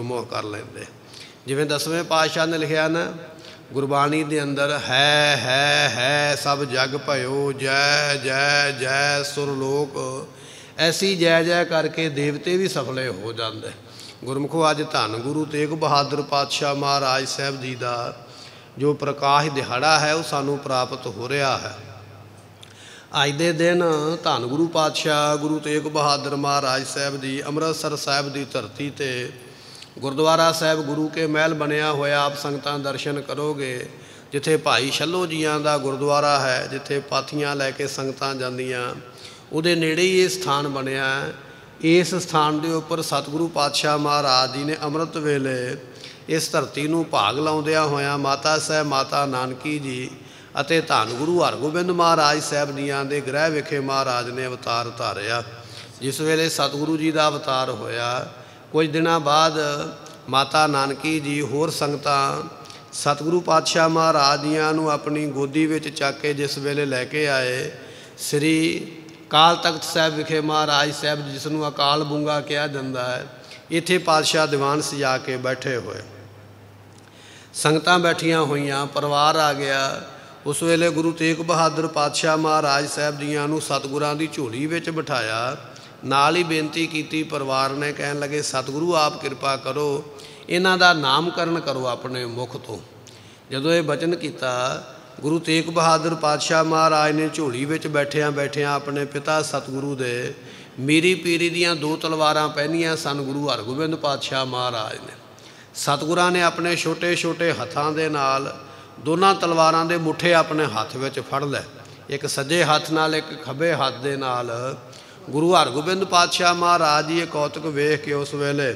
ਗੁਰਮੁਖ ਕਰ ਲੈਂਦੇ। ਜਿਵੇਂ 10ਵੇਂ ਪਾਤਸ਼ਾਹ ਨੇ ਲਿਖਿਆ ਨਾ ਗੁਰਬਾਣੀ ਦੇ ਅੰਦਰ, ਹੈ ਸਭ ਜਗ ਭਇਓ, ਜੈ ਜੈ ਜੈ ਸੁਰਲੋਕ। ਐਸੀ ਜੈ ਜੈ ਕਰਕੇ ਦੇਵਤੇ ਵੀ ਸਫਲੇ ਹੋ ਜਾਂਦੇ। ਗੁਰਮੁਖੋ ਅੱਜ ਧੰਨ ਗੁਰੂ ਤੇਗ ਬਹਾਦਰ ਪਾਤਸ਼ਾਹ ਮਹਾਰਾਜ ਸਾਹਿਬ ਜੀ ਦਾ ਜੋ ਪ੍ਰਕਾਸ਼ ਦਿਹਾੜਾ ਹੈ ਉਹ ਸਾਨੂੰ ਪ੍ਰਾਪਤ ਹੋ ਰਿਹਾ ਹੈ। ਅੱਜ ਦੇ ਦਿਨ ਧੰਨ ਗੁਰੂ ਪਾਤਸ਼ਾਹ ਗੁਰੂ ਤੇਗ ਬਹਾਦਰ ਮਹਾਰਾਜ ਸਾਹਿਬ ਜੀ ਅੰਮ੍ਰਿਤਸਰ ਸਾਹਿਬ ਦੀ ਧਰਤੀ 'ਤੇ ਗੁਰਦੁਆਰਾ ਸਾਹਿਬ ਗੁਰੂ ਕੇ ਮਹਿਲ ਬਣਿਆ ਹੋਇਆ, ਆਪ ਸੰਗਤਾਂ ਦਰਸ਼ਨ ਕਰੋਗੇ, ਜਿੱਥੇ ਭਾਈ ਛੱਲੋ ਜੀਆਂ ਦਾ ਗੁਰਦੁਆਰਾ ਹੈ, ਜਿੱਥੇ ਪਾਥੀਆਂ ਲੈ ਕੇ ਸੰਗਤਾਂ ਜਾਂਦੀਆਂ, ਉਹਦੇ ਨੇੜੇ ਹੀ ਇਹ ਸਥਾਨ ਬਣਿਆ। ਇਸ ਸਥਾਨ ਦੇ ਉੱਪਰ ਸਤਿਗੁਰੂ ਪਾਤਸ਼ਾਹ ਮਹਾਰਾਜ ਜੀ ਨੇ ਅੰਮ੍ਰਿਤ ਵੇਲੇ ਇਸ ਧਰਤੀ ਨੂੰ ਭਾਗ ਲਾਉਂਦਿਆਂ ਹੋਇਆਂ ਮਾਤਾ ਸਾਹਿਬ ਮਾਤਾ ਨਾਨਕੀ ਜੀ ਅਤੇ ਧੰਨ ਗੁਰੂ ਹਰਗੋਬਿੰਦ ਮਹਾਰਾਜ ਸਾਹਿਬ ਜੀਆਂ ਦੇ ਗ੍ਰਹਿ ਵਿਖੇ ਮਹਾਰਾਜ ਨੇ ਅਵਤਾਰ ਧਾਰਿਆ। ਜਿਸ ਵੇਲੇ ਸਤਿਗੁਰੂ ਜੀ ਦਾ ਅਵਤਾਰ ਹੋਇਆ, ਕੁਝ ਦਿਨਾਂ ਬਾਅਦ ਮਾਤਾ ਨਾਨਕੀ ਜੀ ਹੋਰ ਸੰਗਤਾਂ ਸਤਿਗੁਰੂ ਪਾਤਸ਼ਾਹ ਮਹਾਰਾਜ ਜੀਆਂ ਨੂੰ ਆਪਣੀ ਗੋਦੀ ਵਿੱਚ ਚੱਕ ਕੇ ਜਿਸ ਵੇਲੇ ਲੈ ਕੇ ਆਏ, ਸ੍ਰੀ ਅਕਾਲ ਤਖਤ ਸਾਹਿਬ ਵਿਖੇ ਮਹਾਰਾਜ ਸਾਹਿਬ ਜਿਸ ਨੂੰ ਅਕਾਲ ਬੂੰਗਾ ਕਿਹਾ ਜਾਂਦਾ ਹੈ, ਇੱਥੇ ਪਾਤਸ਼ਾਹ ਦੀਵਾਨ ਸਜਾ ਕੇ ਬੈਠੇ ਹੋਏ, ਸੰਗਤਾਂ ਬੈਠੀਆਂ ਹੋਈਆਂ, ਪਰਿਵਾਰ ਆ ਗਿਆ। ਉਸ ਵੇਲੇ ਗੁਰੂ ਤੇਗ ਬਹਾਦਰ ਪਾਤਸ਼ਾਹ ਮਹਾਰਾਜ ਸਾਹਿਬ ਜੀਆਂ ਨੂੰ ਸਤਿਗੁਰਾਂ ਦੀ ਝੋਲੀ ਵਿੱਚ ਬਿਠਾਇਆ। ਨਾਲ ਹੀ ਬੇਨਤੀ ਕੀਤੀ, ਪਰਿਵਾਰ ਨੇ ਕਹਿਣ ਲੱਗੇ ਸਤਿਗੁਰੂ ਆਪ ਕਿਰਪਾ ਕਰੋ, ਇਹਨਾਂ ਦਾ ਨਾਮਕਰਨ ਕਰੋ ਆਪਣੇ ਮੁਖ ਤੋਂ। ਜਦੋਂ ਇਹ ਬਚਨ ਕੀਤਾ, ਗੁਰੂ ਤੇਗ ਬਹਾਦਰ ਪਾਤਸ਼ਾਹ ਮਹਾਰਾਜ ਨੇ ਝੋਲੀ ਵਿੱਚ ਬੈਠਿਆਂ ਬੈਠਿਆਂ ਆਪਣੇ ਪਿਤਾ ਸਤਿਗੁਰੂ ਦੇ ਮੀਰੀ ਪੀਰੀ ਦੀਆਂ 2 ਤਲਵਾਰਾਂ ਪਹਿਨੀਆਂ ਸਨ। ਗੁਰੂ ਹਰਗੋਬਿੰਦ ਪਾਤਸ਼ਾਹ ਮਹਾਰਾਜ ਨੇ ਸਤਿਗੁਰਾਂ ਨੇ ਆਪਣੇ ਛੋਟੇ ਛੋਟੇ ਹੱਥਾਂ ਦੇ ਨਾਲ ਦੋਨਾਂ ਤਲਵਾਰਾਂ ਦੇ ਮੁੱਠੇ ਆਪਣੇ ਹੱਥ ਵਿੱਚ ਫੜ ਲਏ, ਇੱਕ ਸੱਜੇ ਹੱਥ ਨਾਲ ਇੱਕ ਖੱਬੇ ਹੱਥ ਦੇ ਨਾਲ। ਗੁਰੂ ਹਰਗੋਬਿੰਦ ਪਾਤਸ਼ਾਹ ਮਹਾਰਾਜ ਜੀ ਇਹ ਕੌਤਕ ਵੇਖ ਕੇ ਉਸ ਵੇਲੇ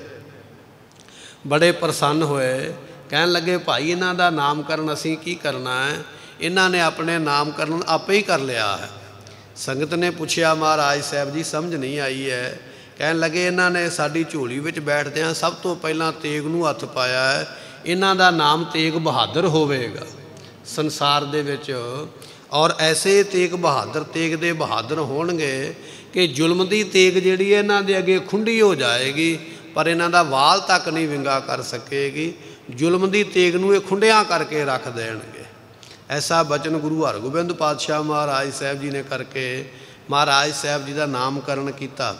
ਬੜੇ ਪ੍ਰਸੰਨ ਹੋਏ। ਕਹਿਣ ਲੱਗੇ ਭਾਈ ਇਹਨਾਂ ਦਾ ਨਾਮਕਰਨ ਅਸੀਂ ਕੀ ਕਰਨਾ ਹੈ, ਇਹਨਾਂ ਨੇ ਆਪਣੇ ਨਾਮਕਰਨ ਆਪੇ ਹੀ ਕਰ ਲਿਆ ਹੈ। ਸੰਗਤ ਨੇ ਪੁੱਛਿਆ ਮਹਾਰਾਜ ਸਾਹਿਬ ਜੀ ਸਮਝ ਨਹੀਂ ਆਈ ਹੈ। ਕਹਿਣ ਲੱਗੇ ਇਹਨਾਂ ਨੇ ਸਾਡੀ ਝੋਲੀ ਵਿੱਚ ਬੈਠਦਿਆਂ ਸਭ ਤੋਂ ਪਹਿਲਾਂ ਤੇਗ ਨੂੰ ਹੱਥ ਪਾਇਆ ਹੈ, ਇਹਨਾਂ ਦਾ ਨਾਮ ਤੇਗ ਬਹਾਦਰ ਹੋਵੇਗਾ ਸੰਸਾਰ ਦੇ ਵਿੱਚ। ਔਰ ਐਸੇ ਤੇਗ ਬਹਾਦਰ ਤੇਗ ਦੇ ਬਹਾਦਰ ਹੋਣਗੇ ਕਿ ਜ਼ੁਲਮ ਦੀ ਤੇਗ ਜਿਹੜੀ ਹੈ ਇਹਨਾਂ ਦੇ ਅੱਗੇ ਖੁੰਡੀ ਹੋ ਜਾਏਗੀ, ਪਰ ਇਹਨਾਂ ਦਾ ਵਾਲ ਤੱਕ ਨਹੀਂ ਵਿੰਗਾ ਕਰ ਸਕੇਗੀ। ਜ਼ੁਲਮ ਦੀ ਤੇਗ ਨੂੰ ਇਹ ਖੁੰਡਿਆਂ ਕਰਕੇ ਰੱਖ ਦੇਣਗੇ। ਐਸਾ ਬਚਨ ਗੁਰੂ ਹਰਗੋਬਿੰਦ ਪਾਤਸ਼ਾਹ ਮਹਾਰਾਜ ਸਾਹਿਬ ਜੀ ਨੇ ਕਰਕੇ ਮਹਾਰਾਜ ਸਾਹਿਬ ਜੀ ਦਾ ਨਾਮਕਰਨ ਕੀਤਾ।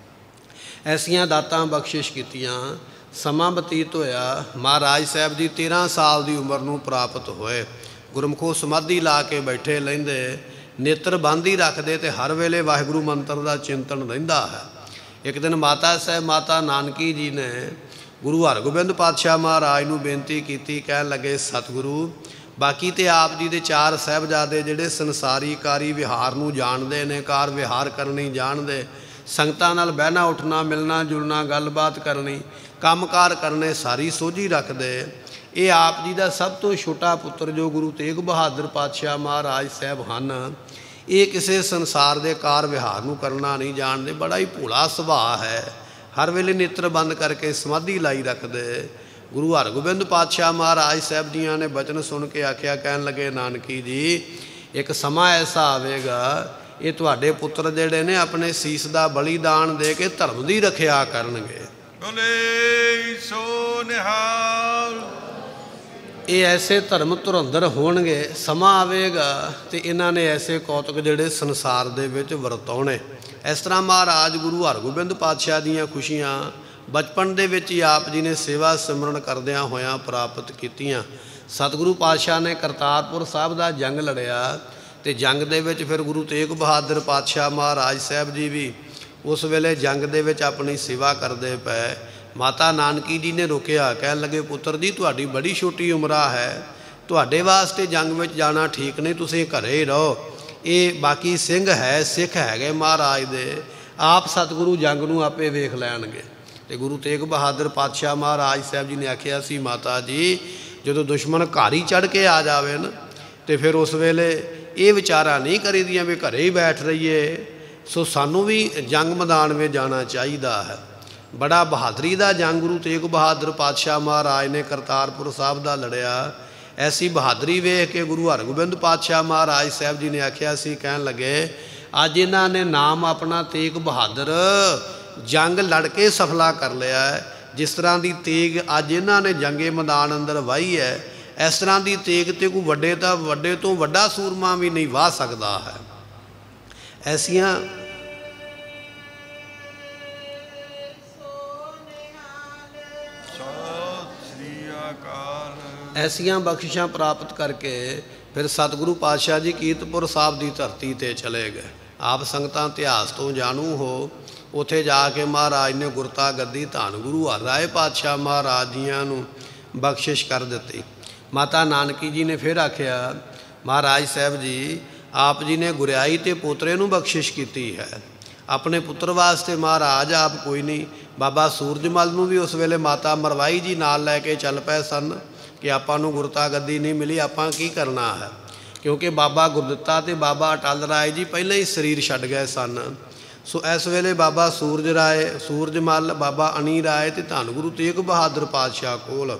ਐਸੀਆਂ ਦਾਤਾਂ ਬਖਸ਼ਿਸ਼ ਕੀਤੀਆਂ। ਸਮਾਂ ਬਤੀਤ ਹੋਇਆ, ਮਹਾਰਾਜ ਸਾਹਿਬ ਜੀ 13 ਸਾਲ ਦੀ ਉਮਰ ਨੂੰ ਪ੍ਰਾਪਤ ਹੋਏ। ਗੁਰਮੁਖੋ ਸਮਾਧੀ ਲਾ ਕੇ ਬੈਠੇ ਲੈਂਦੇ, ਨੇਤਰ ਬੰਦ ਹੀ ਰੱਖਦੇ ਅਤੇ ਹਰ ਵੇਲੇ ਵਾਹਿਗੁਰੂ ਮੰਤਰ ਦਾ ਚਿੰਤਨ ਰਹਿੰਦਾ ਹੈ। ਇੱਕ ਦਿਨ ਮਾਤਾ ਸਾਹਿਬ ਮਾਤਾ ਨਾਨਕੀ ਜੀ ਨੇ ਗੁਰੂ ਹਰਗੋਬਿੰਦ ਪਾਤਸ਼ਾਹ ਮਹਾਰਾਜ ਨੂੰ ਬੇਨਤੀ ਕੀਤੀ। ਕਹਿਣ ਲੱਗੇ ਸਤਿਗੁਰੂ, ਬਾਕੀ ਤਾਂ ਆਪ ਜੀ ਦੇ 4 ਸਾਹਿਬਜ਼ਾਦੇ ਜਿਹੜੇ ਸੰਸਾਰੀ ਕਾਰੀ ਵਿਹਾਰ ਨੂੰ ਜਾਣਦੇ ਨੇ, ਕਾਰ ਵਿਹਾਰ ਕਰਨੀ ਜਾਣਦੇ, ਸੰਗਤਾਂ ਨਾਲ ਬਹਿਣਾ ਉੱਠਣਾ ਮਿਲਣਾ ਜੁਲਣਾ ਗੱਲਬਾਤ ਕਰਨੀ ਕੰਮਕਾਰ ਕਰਨੇ ਸਾਰੀ ਸੋਝੀ ਰੱਖਦੇ। ਇਹ ਆਪ ਜੀ ਦਾ ਸਭ ਤੋਂ ਛੋਟਾ ਪੁੱਤਰ ਜੋ ਗੁਰੂ ਤੇਗ ਬਹਾਦਰ ਪਾਤਸ਼ਾਹ ਮਹਾਰਾਜ ਸਾਹਿਬ ਹਨ, ਇਹ ਕਿਸੇ ਸੰਸਾਰ ਦੇ ਕਾਰ ਵਿਹਾਰ ਨੂੰ ਕਰਨਾ ਨਹੀਂ ਜਾਣਦੇ। ਬੜਾ ਹੀ ਭੋਲਾ ਸੁਭਾਅ ਹੈ, ਹਰ ਵੇਲੇ ਨੇਤਰ ਬੰਦ ਕਰਕੇ ਸਮਾਧੀ ਲਾਈ ਰੱਖਦੇ। ਗੁਰੂ ਹਰਗੋਬਿੰਦ ਪਾਤਸ਼ਾਹ ਮਹਾਰਾਜ ਸਾਹਿਬ ਜੀਆਂ ਨੇ ਬਚਨ ਸੁਣ ਕੇ ਆਖਿਆ। ਕਹਿਣ ਲੱਗੇ ਨਾਨਕੀ ਜੀ, ਇੱਕ ਸਮਾਂ ਐਸਾ ਆਵੇਗਾ ਇਹ ਤੁਹਾਡੇ ਪੁੱਤਰ ਜਿਹੜੇ ਨੇ ਆਪਣੇ ਸੀਸ ਦਾ ਬਲੀਦਾਨ ਦੇ ਕੇ ਧਰਮ ਦੀ ਰੱਖਿਆ ਕਰਨਗੇ। ਬੋਲੇ ਸੋ ਨਿਹਾਲ। ਇਹ ਐਸੇ ਧਰਮ ਧੁਰੰਦਰ ਹੋਣਗੇ। ਸਮਾਂ ਆਵੇਗਾ ਅਤੇ ਇਹਨਾਂ ਨੇ ਐਸੇ ਕੌਤਕ ਜਿਹੜੇ ਸੰਸਾਰ ਦੇ ਵਿੱਚ ਵਰਤਾਉਣੇ। ਇਸ ਤਰ੍ਹਾਂ ਮਹਾਰਾਜ ਗੁਰੂ ਹਰਗੋਬਿੰਦ ਪਾਤਸ਼ਾਹ ਦੀਆਂ ਖੁਸ਼ੀਆਂ ਬਚਪਨ ਦੇ ਵਿੱਚ ਹੀ ਆਪ ਜੀ ਨੇ ਸੇਵਾ ਸਿਮਰਨ ਕਰਦਿਆਂ ਹੋਇਆਂ ਪ੍ਰਾਪਤ ਕੀਤੀਆਂ। ਸਤਿਗੁਰੂ ਪਾਤਸ਼ਾਹ ਨੇ ਕਰਤਾਰਪੁਰ ਸਾਹਿਬ ਦਾ ਜੰਗ ਲੜਿਆ ਅਤੇ ਜੰਗ ਦੇ ਵਿੱਚ ਫਿਰ ਗੁਰੂ ਤੇਗ ਬਹਾਦਰ ਪਾਤਸ਼ਾਹ ਮਹਾਰਾਜ ਸਾਹਿਬ ਜੀ ਵੀ ਉਸ ਵੇਲੇ ਜੰਗ ਦੇ ਵਿੱਚ ਆਪਣੀ ਸੇਵਾ ਕਰਦੇ ਪਏ। ਮਾਤਾ ਨਾਨਕੀ ਜੀ ਨੇ ਰੋਕਿਆ। ਕਹਿਣ ਲੱਗੇ ਪੁੱਤਰ ਜੀ, ਤੁਹਾਡੀ ਬੜੀ ਛੋਟੀ ਉਮਰਾ ਹੈ, ਤੁਹਾਡੇ ਵਾਸਤੇ ਜੰਗ ਵਿੱਚ ਜਾਣਾ ਠੀਕ ਨਹੀਂ, ਤੁਸੀਂ ਘਰੇ ਹੀ ਰਹੋ। ਇਹ ਬਾਕੀ ਸਿੰਘ ਹੈ ਸਿੱਖ ਹੈਗੇ ਮਹਾਰਾਜ ਦੇ, ਆਪ ਸਤਿਗੁਰੂ ਜੰਗ ਨੂੰ ਆਪੇ ਵੇਖ ਲੈਣਗੇ। ਅਤੇ ਗੁਰੂ ਤੇਗ ਬਹਾਦਰ ਪਾਤਸ਼ਾਹ ਮਹਾਰਾਜ ਸਾਹਿਬ ਜੀ ਨੇ ਆਖਿਆ ਸੀ, ਮਾਤਾ ਜੀ ਜਦੋਂ ਦੁਸ਼ਮਣ ਘਰ ਹੀ ਚੜ੍ਹ ਕੇ ਆ ਜਾਵੇ ਨਾ ਅਤੇ ਫਿਰ ਉਸ ਵੇਲੇ ਇਹ ਵਿਚਾਰਾ ਨਹੀਂ ਕਰੀਦੀਆਂ ਵੀ ਘਰੇ ਹੀ ਬੈਠ ਰਹੀਏ। ਸੋ ਸਾਨੂੰ ਵੀ ਜੰਗ ਮੈਦਾਨ ਵਿੱਚ ਜਾਣਾ ਚਾਹੀਦਾ ਹੈ। ਬੜਾ ਬਹਾਦਰੀ ਦਾ ਜੰਗ ਗੁਰੂ ਤੇਗ ਬਹਾਦਰ ਪਾਤਸ਼ਾਹ ਮਹਾਰਾਜ ਨੇ ਕਰਤਾਰਪੁਰ ਸਾਹਿਬ ਦਾ ਲੜਿਆ। ਐਸੀ ਬਹਾਦਰੀ ਵੇਖ ਕੇ ਗੁਰੂ ਹਰਗੋਬਿੰਦ ਪਾਤਸ਼ਾਹ ਮਹਾਰਾਜ ਸਾਹਿਬ ਜੀ ਨੇ ਆਖਿਆ ਸੀ। ਕਹਿਣ ਲੱਗੇ ਅੱਜ ਇਹਨਾਂ ਨੇ ਨਾਮ ਆਪਣਾ ਤੇਗ ਬਹਾਦਰ ਜੰਗ ਲੜ ਕੇ ਸਫਲਾ ਕਰ ਲਿਆ ਹੈ, ਜਿਸ ਤਰ੍ਹਾਂ ਦੀ ਤੇਗ ਅੱਜ ਇਹਨਾਂ ਨੇ ਜੰਗੇ ਮੈਦਾਨ ਅੰਦਰ ਵਾਹੀ ਹੈ, ਇਸ ਤਰ੍ਹਾਂ ਦੀ ਤੇਗ ਤੇ ਕੋਈ ਵੱਡੇ ਤੋਂ ਵੱਡਾ ਸੂਰਮਾ ਵੀ ਨਹੀਂ ਵਾਹ ਸਕਦਾ ਹੈ। ਐਸੀਆਂ ਬਖਸ਼ਿਸ਼ਾਂ ਪ੍ਰਾਪਤ ਕਰਕੇ ਫਿਰ ਸਤਿਗੁਰੂ ਪਾਤਸ਼ਾਹ ਜੀ ਕੀਰਤਪੁਰ ਸਾਹਿਬ ਦੀ ਧਰਤੀ 'ਤੇ ਚਲੇ ਗਏ। ਆਪ ਸੰਗਤਾਂ ਇਤਿਹਾਸ ਤੋਂ ਜਾਣੂ ਹੋ, ਉੱਥੇ ਜਾ ਕੇ ਮਹਾਰਾਜ ਨੇ ਗੁਰਤਾ ਗੱਦੀ ਧੰਨ ਗੁਰੂ ਹਰਿਰਾਏ ਪਾਤਸ਼ਾਹ ਮਹਾਰਾਜ ਜੀਆਂ ਨੂੰ ਬਖਸ਼ਿਸ਼ ਕਰ ਦਿੱਤੀ। ਮਾਤਾ ਨਾਨਕੀ ਜੀ ਨੇ ਫਿਰ ਆਖਿਆ, ਮਹਾਰਾਜ ਸਾਹਿਬ ਜੀ ਆਪ ਜੀ ਨੇ ਗੁਰਿਆਈ ਤੇ ਪੋਤਰੇ ਨੂੰ ਬਖਸ਼ਿਸ਼ ਕੀਤੀ ਹੈ, ਆਪਣੇ ਪੁੱਤਰ ਵਾਸਤੇ ਮਹਾਰਾਜ ਆਪ ਕੋਈ ਨਹੀਂ। ਬਾਬਾ ਸੂਰਜਮਲ ਨੂੰ ਵੀ ਉਸ ਵੇਲੇ ਮਾਤਾ ਮਰਵਾਈ ਜੀ ਨਾਲ ਲੈ ਕੇ ਚੱਲ ਪਏ ਸਨ ਕਿ ਆਪਾਂ ਨੂੰ ਗੁਰਤਾ ਗੱਦੀ ਨਹੀਂ ਮਿਲੀ, ਆਪਾਂ ਕੀ ਕਰਨਾ ਹੈ, ਕਿਉਂਕਿ ਬਾਬਾ ਗੁਰਦਿੱਤਾ ਤੇ ਬਾਬਾ ਅਟਲ ਰਾਏ ਜੀ ਪਹਿਲਾਂ ਹੀ ਸਰੀਰ ਛੱਡ ਗਏ ਸਨ। ਸੋ ਇਸ ਵੇਲੇ ਬਾਬਾ ਸੂਰਜਮਲ, ਬਾਬਾ ਅਣੀ ਰਾਏ ਤੇ ਧੰਨ ਗੁਰੂ ਤੇਗ ਬਹਾਦਰ ਪਾਤਸ਼ਾਹ ਕੋਲ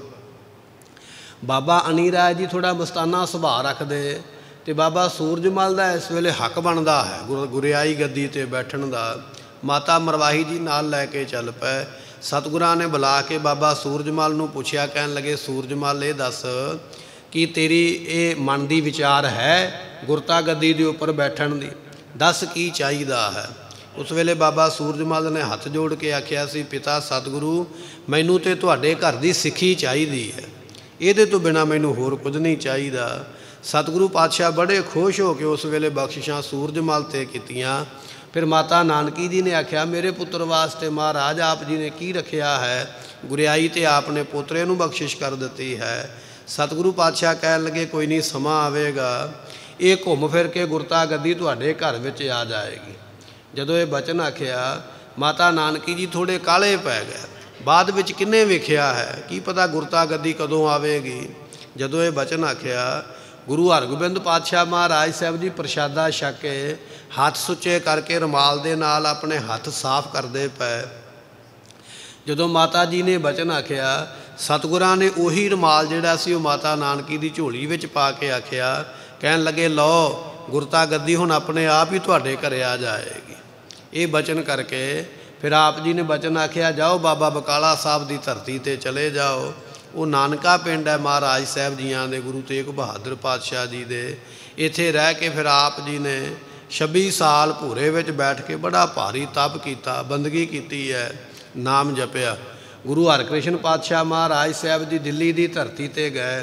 ਬਾਬਾ ਅਣੀ ਰਾਏ ਜੀ ਥੋੜ੍ਹਾ ਮਸਤਾਨਾ ਸੁਭਾਅ ਰੱਖਦੇ ਅਤੇ ਬਾਬਾ ਸੂਰਜਮਲ ਦਾ ਇਸ ਵੇਲੇ ਹੱਕ ਬਣਦਾ ਹੈ ਗੁਰਿਆਈ ਗੱਦੀ 'ਤੇ ਬੈਠਣ ਦਾ। ਮਾਤਾ ਮਰਵਾਹੀ ਜੀ ਨਾਲ ਲੈ ਕੇ ਚੱਲ ਪਏ। ਸਤਿਗੁਰਾਂ ਨੇ ਬੁਲਾ ਕੇ ਬਾਬਾ ਸੂਰਜਮਲ ਨੂੰ ਪੁੱਛਿਆ, ਕਹਿਣ ਲੱਗੇ, ਸੂਰਜਮਲ ਇਹ ਦੱਸ ਕਿ ਤੇਰੀ ਇਹ ਮਨ ਦੀ ਵਿਚਾਰ ਹੈ ਗੁਰਤਾ ਗੱਦੀ ਦੇ ਉੱਪਰ ਬੈਠਣ ਦੀ, ਦੱਸ ਕੀ ਚਾਹੀਦਾ ਹੈ। ਉਸ ਵੇਲੇ ਬਾਬਾ ਸੂਰਜਮਲ ਨੇ ਹੱਥ ਜੋੜ ਕੇ ਆਖਿਆ ਸੀ, ਪਿਤਾ ਸਤਿਗੁਰੂ ਮੈਨੂੰ ਤਾਂ ਤੁਹਾਡੇ ਘਰ ਦੀ ਸਿੱਖੀ ਚਾਹੀਦੀ ਹੈ, ਇਹਦੇ ਤੋਂ ਬਿਨਾਂ ਮੈਨੂੰ ਹੋਰ ਕੁਝ ਨਹੀਂ ਚਾਹੀਦਾ। ਸਤਿਗੁਰੂ ਪਾਤਸ਼ਾਹ ਬੜੇ ਖੁਸ਼ ਹੋ ਕੇ ਉਸ ਵੇਲੇ ਬਖਸ਼ਿਸ਼ਾਂ ਸੂਰਜਮਲ 'ਤੇ ਕੀਤੀਆਂ। ਫਿਰ ਮਾਤਾ ਨਾਨਕੀ ਜੀ ਨੇ ਆਖਿਆ, ਮੇਰੇ ਪੁੱਤਰ ਵਾਸਤੇ ਮਹਾਰਾਜ ਆਪ ਜੀ ਨੇ ਕੀ ਰੱਖਿਆ ਹੈ, ਗੁਰਿਆਈ ਤੇ ਆਪ ਨੇ ਪੋਤਰੇ ਨੂੰ ਬਖਸ਼ਿਸ਼ ਕਰ ਦਿੱਤੀ ਹੈ। ਸਤਿਗੁਰੂ ਪਾਤਸ਼ਾਹ ਕਹਿਣ ਲੱਗੇ, ਕੋਈ ਨਹੀਂ, ਸਮਾਂ ਆਵੇਗਾ, ਇਹ ਘੁੰਮ ਫਿਰ ਕੇ ਗੁਰਤਾ ਗੱਦੀ ਤੁਹਾਡੇ ਘਰ ਵਿੱਚ ਆ ਜਾਏਗੀ। ਜਦੋਂ ਇਹ ਬਚਨ ਆਖਿਆ, ਮਾਤਾ ਨਾਨਕੀ ਜੀ ਥੋੜ੍ਹੇ ਕਾਹਲੇ ਪੈ ਗਏ, ਬਾਅਦ ਵਿੱਚ ਕਿੰਨੇ ਵੇਖਿਆ ਹੈ, ਕੀ ਪਤਾ ਗੁਰਤਾ ਗੱਦੀ ਕਦੋਂ ਆਵੇਗੀ। ਜਦੋਂ ਇਹ ਬਚਨ ਆਖਿਆ, ਗੁਰੂ ਹਰਗੋਬਿੰਦ ਪਾਤਸ਼ਾਹ ਮਹਾਰਾਜ ਸਾਹਿਬ ਜੀ ਪ੍ਰਸ਼ਾਦਾ ਛਕ ਕੇ ਹੱਥ ਸੁੱਚੇ ਕਰਕੇ ਰੁਮਾਲ ਦੇ ਨਾਲ ਆਪਣੇ ਹੱਥ ਸਾਫ਼ ਕਰਦੇ ਪਏ। ਜਦੋਂ ਮਾਤਾ ਜੀ ਨੇ ਬਚਨ ਆਖਿਆ, ਸਤਿਗੁਰਾਂ ਨੇ ਉਹੀ ਰੁਮਾਲ ਜਿਹੜਾ ਸੀ ਉਹ ਮਾਤਾ ਨਾਨਕੀ ਦੀ ਝੋਲੀ ਵਿੱਚ ਪਾ ਕੇ ਆਖਿਆ, ਕਹਿਣ ਲੱਗੇ, ਲਓ ਗੁਰਤਾ ਗੱਦੀ ਹੁਣ ਆਪਣੇ ਆਪ ਹੀ ਤੁਹਾਡੇ ਘਰੇ ਆ ਜਾਏਗੀ। ਇਹ ਬਚਨ ਕਰਕੇ ਫਿਰ ਆਪ ਜੀ ਨੇ ਬਚਨ ਆਖਿਆ, ਜਾਓ ਬਾਬਾ ਬਕਾਲਾ ਸਾਹਿਬ ਦੀ ਧਰਤੀ 'ਤੇ ਚਲੇ ਜਾਓ। ਉਹ ਨਾਨਕਾ ਪਿੰਡ ਹੈ ਮਹਾਰਾਜ ਸਾਹਿਬ ਜੀਆਂ ਦੇ, ਗੁਰੂ ਤੇਗ ਬਹਾਦਰ ਪਾਤਸ਼ਾਹ ਜੀ ਦੇ। ਇੱਥੇ ਰਹਿ ਕੇ ਫਿਰ ਆਪ ਜੀ ਨੇ 26 ਸਾਲ ਭੂਰੇ ਵਿੱਚ ਬੈਠ ਕੇ ਬੜਾ ਭਾਰੀ ਤਪ ਕੀਤਾ, ਬੰਦਗੀ ਕੀਤੀ ਹੈ, ਨਾਮ ਜਪਿਆ। ਗੁਰੂ ਹਰਕ੍ਰਿਸ਼ਨ ਪਾਤਸ਼ਾਹ ਮਹਾਰਾਜ ਸਾਹਿਬ ਜੀ ਦਿੱਲੀ ਦੀ ਧਰਤੀ 'ਤੇ ਗਏ।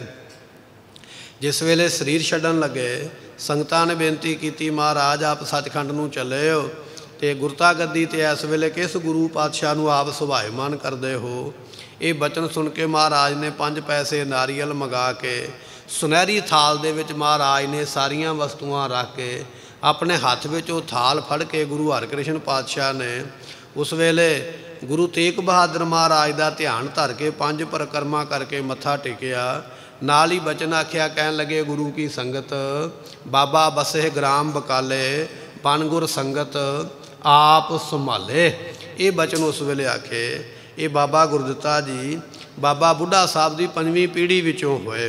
ਜਿਸ ਵੇਲੇ ਸਰੀਰ ਛੱਡਣ ਲੱਗੇ, ਸੰਗਤਾਂ ਨੇ ਬੇਨਤੀ ਕੀਤੀ, ਮਹਾਰਾਜ ਆਪ ਸੱਚਖੰਡ ਨੂੰ ਚੱਲੇ ਹੋ ਅਤੇ ਗੁਰਤਾ ਗੱਦੀ 'ਤੇ ਇਸ ਵੇਲੇ ਕਿਸ ਗੁਰੂ ਪਾਤਸ਼ਾਹ ਨੂੰ ਆਪ ਸੁਭਾਇਮਾਨ ਕਰਦੇ ਹੋ। ਇਹ ਬਚਨ ਸੁਣ ਕੇ ਮਹਾਰਾਜ ਨੇ 5 ਪੈਸੇ ਨਾਰੀਅਲ ਮੰਗਾ ਕੇ ਸੁਨਹਿਰੀ ਥਾਲ ਦੇ ਵਿੱਚ ਮਹਾਰਾਜ ਨੇ ਸਾਰੀਆਂ ਵਸਤੂਆਂ ਰੱਖ ਕੇ ਆਪਣੇ ਹੱਥ ਵਿੱਚ ਉਹ ਥਾਲ ਫੜ ਕੇ ਗੁਰੂ ਹਰਕ੍ਰਿਸ਼ਨ ਪਾਤਸ਼ਾਹ ਨੇ ਉਸ ਵੇਲੇ ਗੁਰੂ ਤੇਗ ਬਹਾਦਰ ਮਹਾਰਾਜ ਦਾ ਧਿਆਨ ਧਰ ਕੇ 5 ਪਰਿਕਰਮਾ ਕਰਕੇ ਮੱਥਾ ਟੇਕਿਆ। ਨਾਲ ਹੀ ਬਚਨ ਆਖਿਆ, ਕਹਿਣ ਲੱਗੇ, ਗੁਰੂ ਕੀ ਸੰਗਤ ਬਾਬਾ ਬਸੇ ਗ੍ਰਾਮ ਬਕਾਲੇ, ਬਨ ਗੁਰ ਸੰਗਤ ਆਪ ਸੰਭਾਲੇ। ਇਹ ਬਚਨ ਉਸ ਵੇਲੇ ਆਖੇ। ਇਹ ਬਾਬਾ ਗੁਰਦਿੱਤਾ ਜੀ ਬਾਬਾ ਬੁੱਢਾ ਸਾਹਿਬ ਦੀ 5ਵੀਂ ਪੀੜ੍ਹੀ ਵਿੱਚੋਂ ਹੋਏ,